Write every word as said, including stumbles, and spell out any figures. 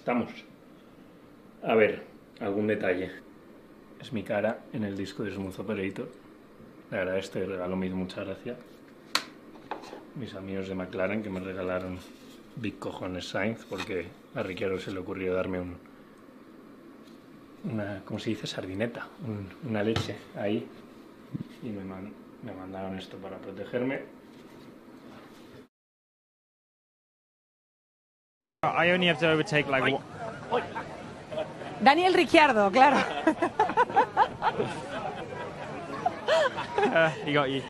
estamos. A ver, algún detalle. Es mi cara en el disco de Smooth Operator. La verdad, este regalo me hizo mucha gracia. Mis amigos de McLaren que me regalaron Big Cojones Sainz, porque a Ricciardo se le ocurrió darme un, una, ¿cómo se dice? Sardineta, un, una leche ahí, y me, man, me mandaron esto para protegerme. I only have to overtake like one... Daniel Ricciardo, claro. uh, he got you.